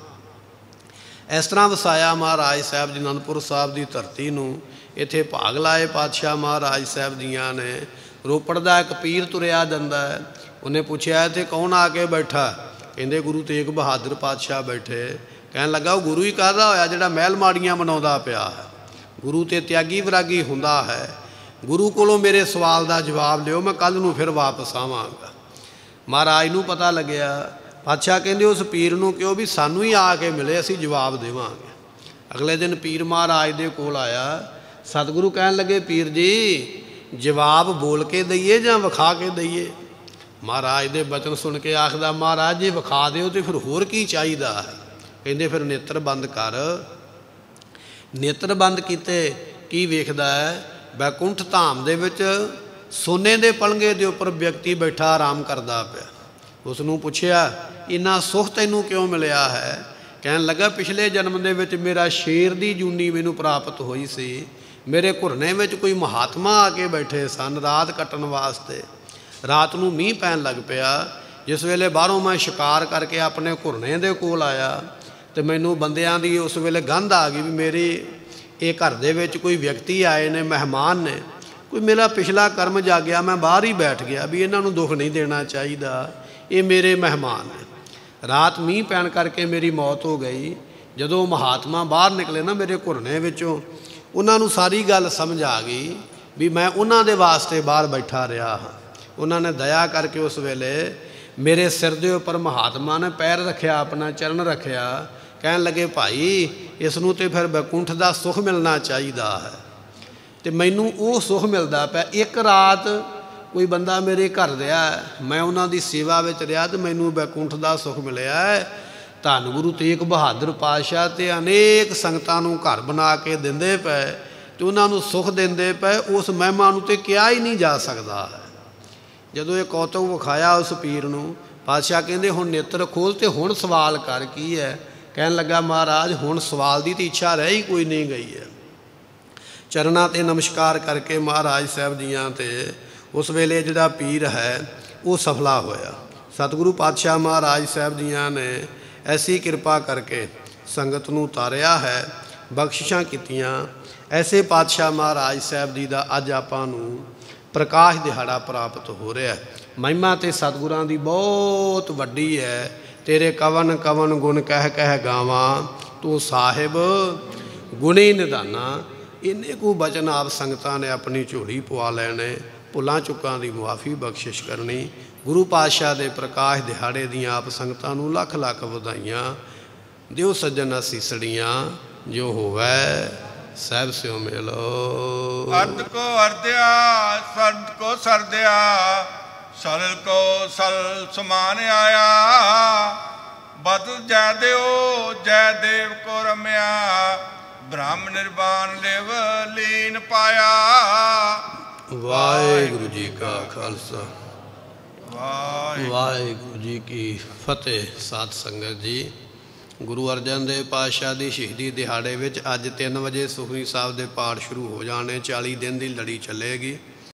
ਇਸ ਤਰ੍ਹਾਂ ਵਸਾਇਆ ਮਹਾਰਾਜ ਸਾਹਿਬ ਜੀ ਅਨੰਦਪੁਰ ਸਾਹਿਬ ਦੀ ਧਰਤੀ ਨੂੰ। ਇੱਥੇ ਭਾਗ ਲਾਏ ਪਾਤਸ਼ਾਹ ਮਹਾਰਾਜ ਸਾਹਿਬ ਜੀਆਂ ਨੇ। ਰੋਪੜ ਦਾ ਇੱਕ ਪੀਰ ਤੁਰਿਆ ਜਾਂਦਾ ਹੈ। ਉਹਨੇ ਪੁੱਛਿਆ, ਇੱਥੇ ਕੌਣ ਆ ਕੇ ਬੈਠਾ? ਕਹਿੰਦੇ ਗੁਰੂ ਤੇਗ ਬਹਾਦਰ ਪਾਤਸ਼ਾਹ ਬੈਠੇ। ਕਹਿਣ ਲੱਗਾ, ਉਹ ਗੁਰੂ ਹੀ ਕਾਹਦਾ ਹੋਇਆ ਜਿਹੜਾ ਮਹਿਲ ਮਾੜੀਆਂ ਬਣਾਉਂਦਾ ਪਿਆ ਹੈ? ਗੁਰੂ ਤੇ ਤਿਆਗੀ ਵਿਰਾਗੀ ਹੁੰਦਾ ਹੈ। ਗੁਰੂ ਕੋਲੋਂ ਮੇਰੇ ਸਵਾਲ ਦਾ ਜਵਾਬ ਲਿਓ, ਮੈਂ ਕੱਲ੍ਹ ਨੂੰ ਫਿਰ ਵਾਪਸ ਆਵਾਂਗਾ। ਮਹਾਰਾਜ ਨੂੰ ਪਤਾ ਲੱਗਿਆ। ਪਾਤਸ਼ਾਹ ਕਹਿੰਦੇ, ਉਸ ਪੀਰ ਨੂੰ ਕਿਉਂ ਵੀ ਸਾਨੂੰ ਹੀ ਆ ਕੇ ਮਿਲੇ, ਅਸੀਂ ਜਵਾਬ ਦੇਵਾਂਗੇ। ਅਗਲੇ ਦਿਨ ਪੀਰ ਮਹਾਰਾਜ ਦੇ ਕੋਲ ਆਇਆ। ਸਤਿਗੁਰੂ ਕਹਿਣ ਲੱਗੇ, ਪੀਰ ਜੀ ਜਵਾਬ ਬੋਲ ਕੇ ਦਈਏ ਜਾਂ ਵਿਖਾ ਕੇ ਦਈਏ? ਮਹਾਰਾਜ ਦੇ ਬਚਨ ਸੁਣ ਕੇ ਆਖਦਾ, ਮਹਾਰਾਜ ਜੇ ਵਿਖਾ ਦਿਓ ਤਾਂ ਫਿਰ ਹੋਰ ਕੀ ਚਾਹੀਦਾ ਹੈ? ਕਹਿੰਦੇ, ਫਿਰ ਨੇਤਰ ਬੰਦ ਕਰ। ਨੇਤਰ ਬੰਦ ਕੀਤੇ। ਕੀ ਵੇਖਦਾ ਹੈ? ਬੈਕੁੰਠ ਧਾਮ ਦੇ ਵਿੱਚ ਸੋਨੇ ਦੇ ਪਲੰਘੇ ਦੇ ਉੱਪਰ ਵਿਅਕਤੀ ਬੈਠਾ ਆਰਾਮ ਕਰਦਾ ਪਿਆ। ਉਸ ਨੂੰ ਪੁੱਛਿਆ, ਇੰਨਾ ਸੁੱਖ ਤੈਨੂੰ ਕਿਉਂ ਮਿਲਿਆ ਹੈ? ਕਹਿਣ ਲੱਗਾ, ਪਿਛਲੇ ਜਨਮ ਦੇ ਵਿੱਚ ਮੇਰਾ ਸ਼ੇਰ ਦੀ ਜੂਨੀ ਮੈਨੂੰ ਪ੍ਰਾਪਤ ਹੋਈ ਸੀ। ਮੇਰੇ ਘੁਰਨੇ ਵਿੱਚ ਕੋਈ ਮਹਾਤਮਾ ਆ ਕੇ ਬੈਠੇ ਸਨ ਰਾਤ ਕੱਟਣ ਵਾਸਤੇ। ਰਾਤ ਨੂੰ ਮੀਂਹ ਪੈਣ ਲੱਗ ਪਿਆ। ਜਿਸ ਵੇਲੇ ਬਾਹਰੋਂ ਮੈਂ ਸ਼ਿਕਾਰ ਕਰਕੇ ਆਪਣੇ ਘੁਰਨੇ ਦੇ ਕੋਲ ਆਇਆ ਤੇ ਮੈਨੂੰ ਬੰਦਿਆਂ ਦੀ ਉਸ ਵੇਲੇ ਗੰਧ ਆ ਗਈ ਵੀ ਮੇਰੇ ਇਹ ਘਰ ਦੇ ਵਿੱਚ ਕੋਈ ਵਿਅਕਤੀ ਆਏ ਨੇ, ਮਹਿਮਾਨ ਨੇ। ਕੋਈ ਮੇਰਾ ਪਿਛਲਾ ਕਰਮ ਜਾਗਿਆ, ਮੈਂ ਬਾਹਰ ਹੀ ਬੈਠ ਗਿਆ ਵੀ ਇਹਨਾਂ ਨੂੰ ਦੁੱਖ ਨਹੀਂ ਦੇਣਾ ਚਾਹੀਦਾ, ਇਹ ਮੇਰੇ ਮਹਿਮਾਨ ਨੇ। ਰਾਤ ਮੀਂਹ ਪੈਣ ਕਰਕੇ ਮੇਰੀ ਮੌਤ ਹੋ ਗਈ। ਜਦੋਂ ਮਹਾਤਮਾ ਬਾਹਰ ਨਿਕਲੇ ਨਾ ਮੇਰੇ ਘੁਰਨੇ ਵਿੱਚੋਂ, ਉਹਨਾਂ ਨੂੰ ਸਾਰੀ ਗੱਲ ਸਮਝ ਆ ਗਈ ਵੀ ਮੈਂ ਉਹਨਾਂ ਦੇ ਵਾਸਤੇ ਬਾਹਰ ਬੈਠਾ ਰਿਹਾ ਹਾਂ। ਉਹਨਾਂ ਨੇ ਦਇਆ ਕਰਕੇ ਉਸ ਵੇਲੇ ਮੇਰੇ ਸਿਰ ਦੇ ਉੱਪਰ ਮਹਾਤਮਾ ਨੇ ਪੈਰ ਰੱਖਿਆ, ਆਪਣਾ ਚਰਨ ਰੱਖਿਆ। ਕਹਿਣ ਲੱਗੇ, ਭਾਈ ਇਸ ਨੂੰ ਤੇ ਫਿਰ ਬੈਕੁੰਠ ਦਾ ਸੁੱਖ ਮਿਲਣਾ ਚਾਹੀਦਾ ਹੈ, ਤੇ ਮੈਨੂੰ ਉਹ ਸੁੱਖ ਮਿਲਦਾ ਪਿਆ। ਇੱਕ ਰਾਤ ਕੋਈ ਬੰਦਾ ਮੇਰੇ ਘਰ ਰਿਹਾ, ਮੈਂ ਉਹਨਾਂ ਦੀ ਸੇਵਾ ਵਿੱਚ ਰਿਹਾ ਤੇ ਮੈਨੂੰ ਬੈਕੁੰਠ ਦਾ ਸੁੱਖ ਮਿਲਿਆ ਹੈ। ਧੰਨ ਗੁਰੂ ਤੇਗ ਬਹਾਦਰ ਪਾਤਸ਼ਾਹ ਤੇ ਅਨੇਕ ਸੰਗਤਾਂ ਨੂੰ ਘਰ ਬਣਾ ਕੇ ਦਿੰਦੇ ਪਏ। ਤੇ ਉਹਨਾਂ ਨੂੰ ਸੁਖ ਦਿੰਦੇ ਪਏ, ਉਸ ਮਹਿਮਾ ਨੂੰ ਤੇ ਕਿਹਾ ਹੀ ਨਹੀਂ ਜਾ ਸਕਦਾ। ਜਦੋਂ ਇਹ ਕੌਤਕ ਵਿਖਾਇਆ ਉਸ ਪੀਰ ਨੂੰ, ਪਾਤਸ਼ਾਹ ਕਹਿੰਦੇ ਹੁਣ ਨੇਤਰ ਖੋਲ ਤੇ ਹੁਣ ਸਵਾਲ ਕਰ। ਕੀ ਹੈ? ਕਹਿਣ ਲੱਗਾ ਮਹਾਰਾਜ ਹੁਣ ਸਵਾਲ ਦੀ ਤਾਂ ਇੱਛਾ ਰਹਿ ਹੀ ਕੋਈ ਨਹੀਂ ਗਈ ਹੈ। ਚਰਨਾਂ 'ਤੇ ਨਮਸਕਾਰ ਕਰਕੇ ਮਹਾਰਾਜ ਸਾਹਿਬ ਜੀਆਂ 'ਤੇ ਉਸ ਵੇਲੇ ਜਿਹੜਾ ਪੀਰ ਹੈ ਉਹ ਸਫਲਾ ਹੋਇਆ। ਸਤਿਗੁਰੂ ਪਾਤਸ਼ਾਹ ਮਹਾਰਾਜ ਸਾਹਿਬ ਜੀਆਂ ਨੇ ਐਸੀ ਕਿਰਪਾ ਕਰਕੇ ਸੰਗਤ ਨੂੰ ਉਤਾਰਿਆ ਹੈ, ਬਖਸ਼ਿਸ਼ਾਂ ਕੀਤੀਆਂ। ਐਸੇ ਪਾਤਸ਼ਾਹ ਮਹਾਰਾਜ ਸਾਹਿਬ ਜੀ ਦਾ ਅੱਜ ਆਪਾਂ ਨੂੰ ਪ੍ਰਕਾਸ਼ ਦਿਹਾੜਾ ਪ੍ਰਾਪਤ ਹੋ ਰਿਹਾ। ਮਹਿਮਾ ਤੇ ਸਤਿਗੁਰਾਂ ਦੀ ਬਹੁਤ ਵੱਡੀ ਹੈ। ਤੇਰੇ ਕਵਨ ਕਵਨ ਗੁਣ ਕਹਿ ਕਹਿ ਗਾਵਾਂ, ਤੂੰ ਸਾਹਿਬ ਗੁਣੀ ਨਿਧਾਨਾ। ਇੰਨੇ ਕੁ ਬਚਨ ਆਪ ਸੰਗਤਾਂ ਨੇ ਆਪਣੀ ਝੋਲੀ ਪਵਾ ਲੈਣੇ। ਭੁੱਲਾਂ ਚੁੱਕਾਂ ਦੀ ਮੁਆਫੀ ਬਖਸ਼ਿਸ਼ ਕਰਨੀ। ਗੁਰੂ ਪਾਤਸ਼ਾਹ ਦੇ ਪ੍ਰਕਾਸ਼ ਦਿਹਾੜੇ ਦੀਆਂ ਆਪ ਸੰਗਤਾਂ ਨੂੰ ਲੱਖ ਲੱਖ ਵਧਾਈਆਂ। ਦਿਓ ਸੱਜਣ ਅਸੀਸੜੀਆਂ, ਜੋ ਹੋਵੇ ਸਾਹਿਬ ਸਿਓ ਮਿਲੋ। ਅਰਧ ਕੋ ਅਰਧਿਆ, ਸਰਦ ਕੋ ਸਰਦਿਆ, ਸਰਲ ਕੋ ਸਲ ਸਮਾਨ ਆਇਆ। ਬਦਲ ਜੈ ਦਿਓ ਜੈ ਦੇਵ ਕੋ ਰਮਿਆ, ਬ੍ਰਹਮ ਨਿਰਵਾਣ ਲਿਵ ਲੀਨ ਪਾਇਆ। ਵਾਹਿਗੁਰੂ ਜੀ ਕਾ ਖਾਲਸਾ, ਵਾਹਿਗੁਰੂ ਜੀ ਕੀ ਫਤਿਹ। ਸਾਧ ਸੰਗਤ ਜੀ, ਗੁਰੂ ਅਰਜਨ ਦੇਵ ਪਾਤਸ਼ਾਹ ਦੀ ਸ਼ਹੀਦੀ ਦਿਹਾੜੇ ਵਿੱਚ ਅੱਜ 3 ਵਜੇ ਸੁਖਮਨੀ ਸਾਹਿਬ ਦੇ ਪਾਠ ਸ਼ੁਰੂ ਹੋ ਜਾਣੇ। 40 ਦਿਨ ਦੀ ਲੜੀ ਚੱਲੇਗੀ।